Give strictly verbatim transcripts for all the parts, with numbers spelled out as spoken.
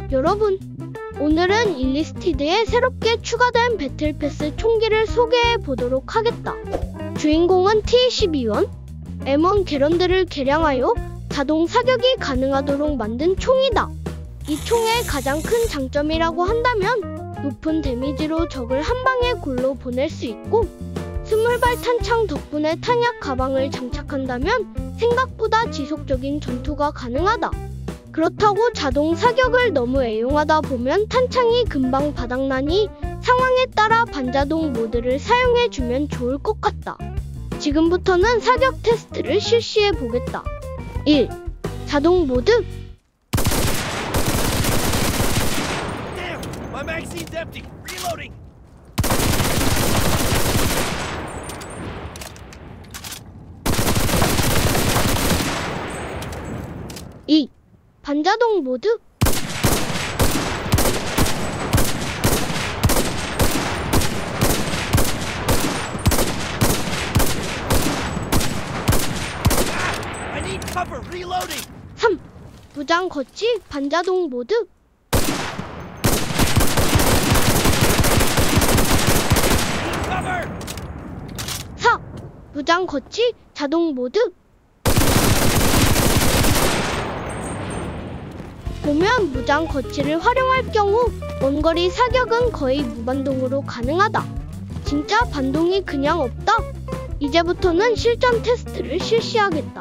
여러분, 오늘은 일리스티드에 새롭게 추가된 배틀패스 총기를 소개해 보도록 하겠다. 주인공은 티 십이 원, 엠 원 게런드를 개량하여 자동 사격이 가능하도록 만든 총이다. 이 총의 가장 큰 장점이라고 한다면 높은 데미지로 적을 한 방에 골로 보낼 수 있고, 이십 발 탄창 덕분에 탄약 가방을 장착한다면 생각보다 지속적인 전투가 가능하다. 그렇다고 자동 사격을 너무 애용하다 보면 탄창이 금방 바닥나니 상황에 따라 반자동 모드를 사용해주면 좋을 것 같다. 지금부터는 사격 테스트를 실시해 보겠다. 일. 자동 모드. Damn, my magazine's empty. Reloading. 이. 반자동 모드. I need cover. Reloading. 삼. 무장 거치 반자동 모드. Cover. 사. 무장 거치 자동 모드. 보면 무장 거치를 활용할 경우 원거리 사격은 거의 무반동으로 가능하다. 진짜 반동이 그냥 없다. 이제부터는 실전 테스트를 실시하겠다.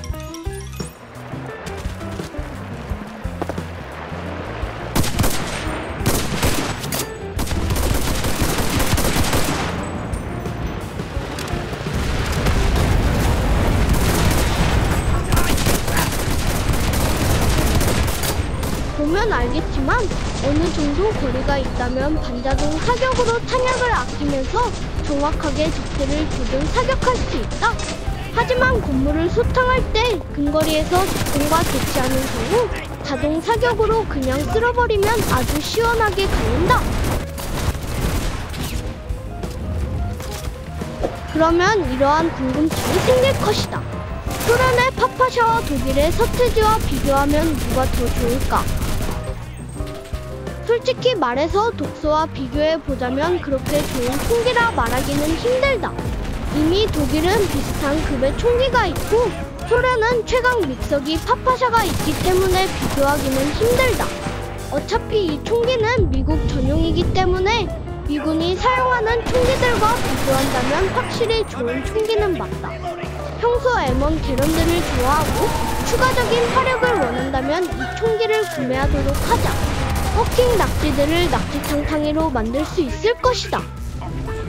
보면 알겠지만 어느 정도 거리가 있다면 반자동 사격으로 탄약을 아끼면서 정확하게 적들을 조준 사격할 수 있다. 하지만 건물을 소탕할 때 근거리에서 적군과 대치하는 경우 자동 사격으로 그냥 쓸어버리면 아주 시원하게 갈린다. 그러면 이러한 궁금증이 생길 것이다. 소련의 파파샤와 독일의 서태지와 비교하면 누가 더 좋을까? 솔직히 말해서 독소와 비교해보자면 그렇게 좋은 총기라 말하기는 힘들다. 이미 독일은 비슷한 급의 총기가 있고 소련은 최강 믹서기 파파샤가 있기 때문에 비교하기는 힘들다. 어차피 이 총기는 미국 전용이기 때문에 미군이 사용하는 총기들과 비교한다면 확실히 좋은 총기는 맞다. 평소 엠 원 게런드를 좋아하고 추가적인 화력을 원한다면 이 총기를 구매하도록 하자. 워킹 낙지들을 낙지탕탕이로 만들 수 있을 것이다.